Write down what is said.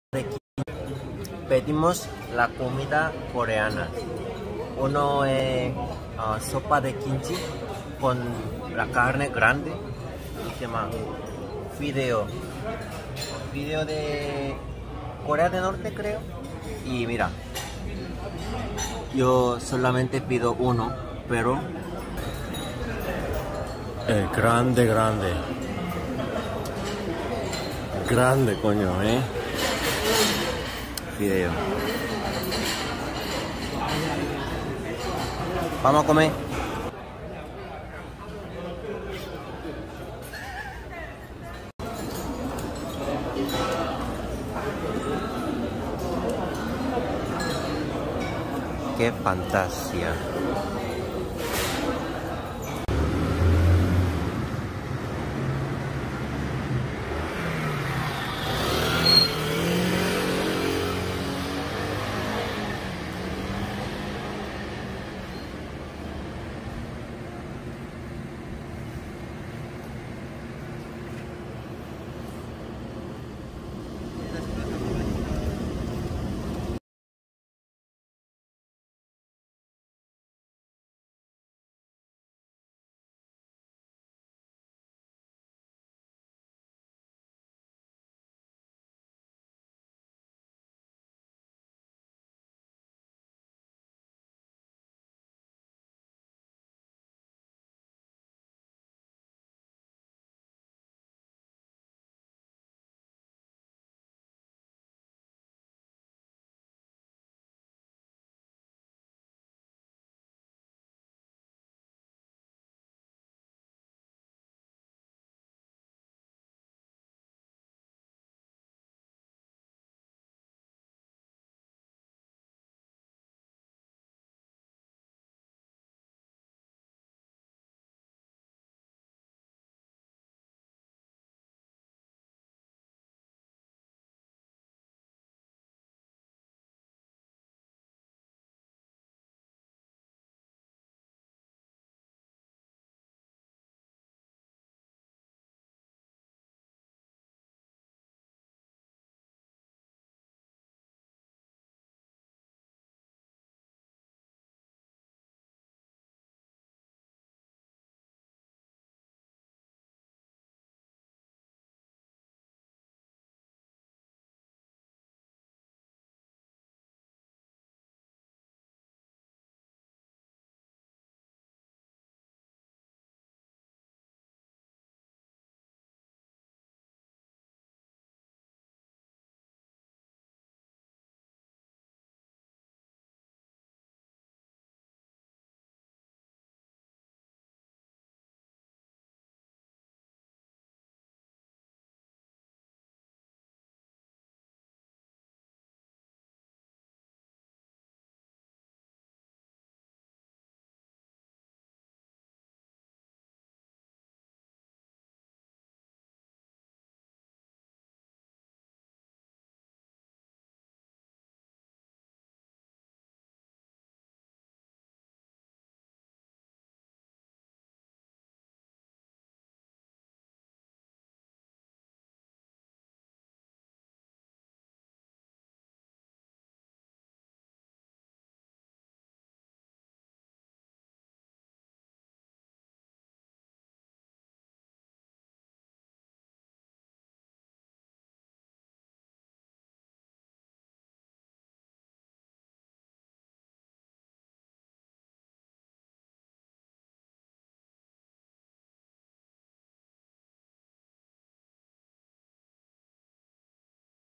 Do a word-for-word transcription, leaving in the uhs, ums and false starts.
de pedimos la comida coreana. Uno es uh, sopa de kimchi con la carne grande y se llama fideo. Fideo de Corea del Norte, creo. Y mira, yo solamente pido uno, pero es grande, grande. Grande, coño, eh. Fideo. Vamos a comer. Qué fantasía.